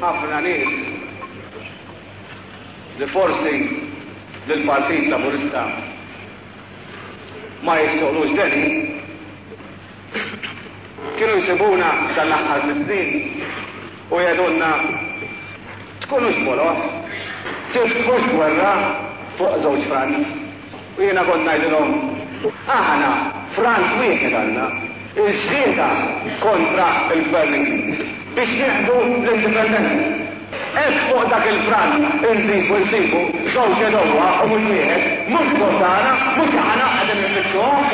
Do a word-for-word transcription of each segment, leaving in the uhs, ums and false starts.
ħafna nies li forsi lill-Partit Laburista ma jistoqlux deni kienu jsibuna dal-aħħar mis-snin u jgħidulna tkunux boloħ, tifkux gwerra fuq żewġ Franz. U jiena kont ngħidilhom aħna Franz wieħed għandna iż-żieda kontra il-Gvern Ingliż biex nieħdu l-indipendenza. Hekk fuq dak il-Franz insibu nsibu żewġ edowa u mhux wieħed, mhux bordana, mhux aħna qegħdin nifixxuhom.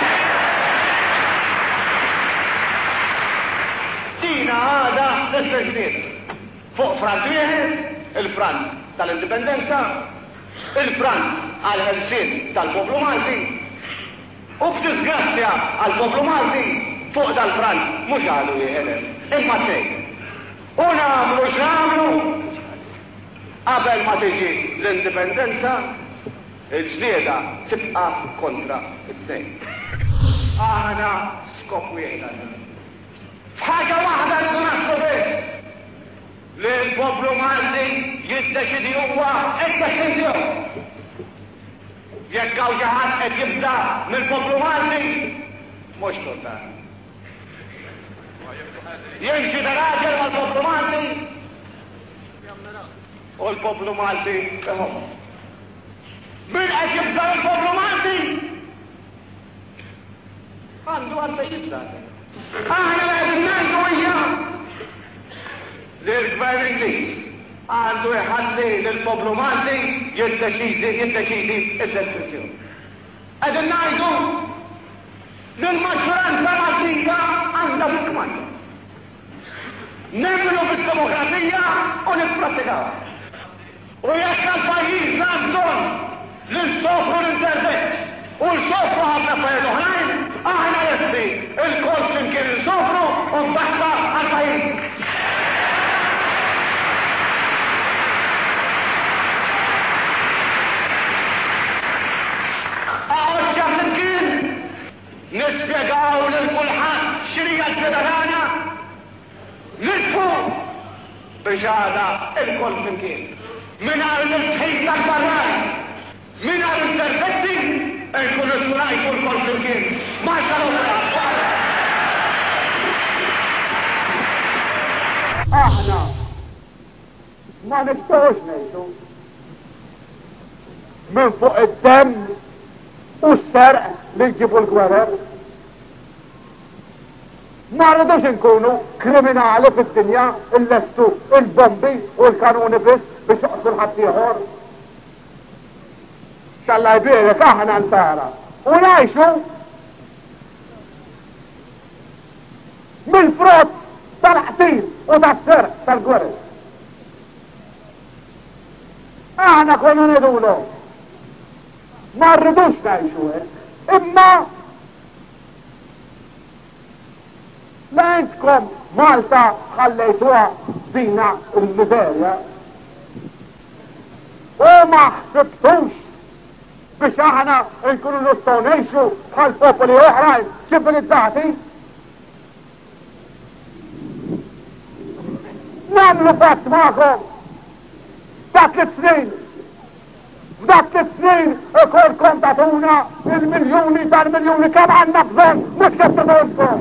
Tina għada l-istess fuq Franz wieħed, il-Franz tal-indipendenza, il-Franz għal-ħelsien tal-poplu Malti u b'disgrazzja għal-poplu Malti fuq dal-Franz mhux għadu wieħed imma xejn. U nagħmlu x'nagħmlu qabel ma tiġi l-indipendenza il-ġlieda tibqa' kontra it-tnejn. Aħna skop wieħed f'ħaġa waħda rridu naħsbu biss li l-poplu Malti jiddeċidi huwa id-deċiżjoni. Jekk hawn xi ħadd qed jibda mill-poplu Malti mhux total. Jimxi daraġel mal-poplu Malti u l-poplu Malti eħom. Min qed jibda l-poplu Malti għandu għalfejn jibda. Aħna qegħdin ngħidu hija li l-Gvern Ingliż għandu jħalli lill-poplu Malti jiddeċidi jiddeċidi id-deċiżjoni. Qegħdin ngħidu li l-maġġoranza Maltija għandha bikmanja. Nemmnu fid-demokrazija u nipprattikaw. U jekk għall-pajjiż għandu bżonn li nsofru l-interdett u nsofru ħafna affarijiet oħrajn, aħna lesti il-kol flimkien insofru u nbaħta għall-pajjiż. Għoċċa flimkien nispjegaw lil kulħadd x'inhija l-federana nisfu biex għada il-kol flimkien. Mingħajr l-tħejt tal-barraj, mingħajr l-interdetti, nkunu s-surajtu l-kol flimkien. Ma aħna ma nistgħux ngħidu minn fuq id-demm u s-serq li jġibu l-gwerer. Ma rridux inkunu kriminali fid-dinja il-lestu il-bombi u l-kanuni biss biex joqtu l-ħadd ieħor. X'Alla jbierek aħna ntara u ngħixu mill-frott tal-qtil u tas-serq tal-gwerer. Aħna konna ngħidulu ma rridux ngħixu hekk, imma la entkom Malta ħallejtuha dina l-miżerja u ma ħsibtux biex aħna nkunu nistgħu ngħixu bħal popoli oħrajn ċivilizzati. Nagħmlu fatt magħhom dak it-snin f'dak it-snin ikolkom tatuna il-miljuni tal-miljuni kemm għandna bżonn mhux kif tagħmlulkom.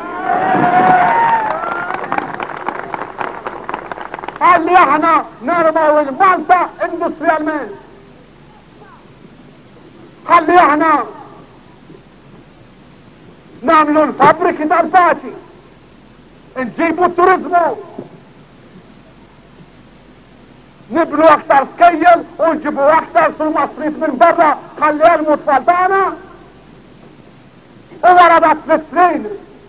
Għalli aħna narmaw il-Malta industrialment. Għalli aħna namlu l-fabriki tal-paċi. Nġibu t-turizmu. Niblu aktar skejjel u nġibu aktar sul-mastrit minn barra għalli għalmu t-faltana. U għara dat f-snin.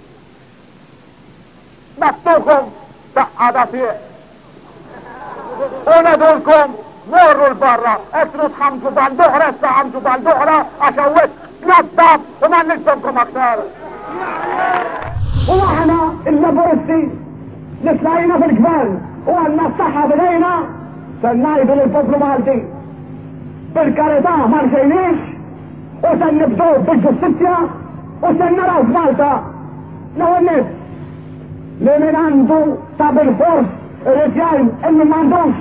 Nattukom daqqada tieq. U nedulkom morru l-barra, etru tħamġu bal-duħra, essa ħamġu bal-duħra, għaxawet naddaf u ma nilsomkom aktar. U aħna il-laboristi li tlajna fil-gvern u għanna s-saħħa bidejna sen najdu l-poplu Malti. Bil-karità ma rxejniex u sen nibdu bil-ġustizja u sen naraw f'Malta l-għonnis li min għandu ta' bil-fors الرجال اللي ما عندهمش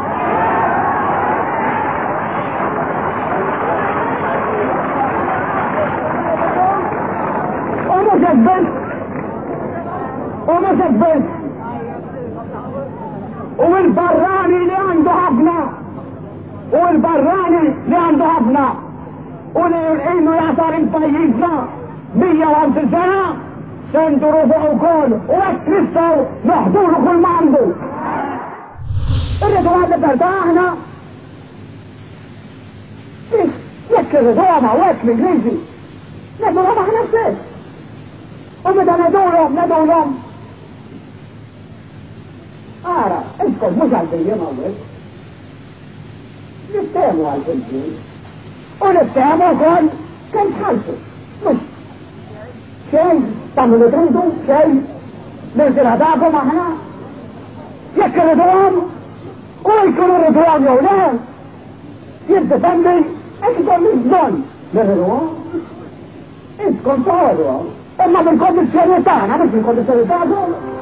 ومش بس ومش بس والبراني اللي عنده حفنة والبراني اللي عنده حفنة ولانه يعتبر مطيزنا مية وخمسين سنة سندروا فوق كل واترسوا محضور كل ما عنده الرضوان اللي ارتاحنا يكر رضوامة واكل انجليزي ندوا لهم احنا نفسه ومتى ندوا لهم ندوا لهم ارى اسكت مش عالبيين اول نتهموا عالبيين ونتهموا كل كان حالته مش شيء تعملوا تريدوا شيء ننزل هداكم احنا يكر رضوان ويكروا رضوان يا ولاد يبدأ تنبي اكتر من الظن للرضوان انتكم صاروا اما بنكون الشريطان انا مش بنكون الشريطان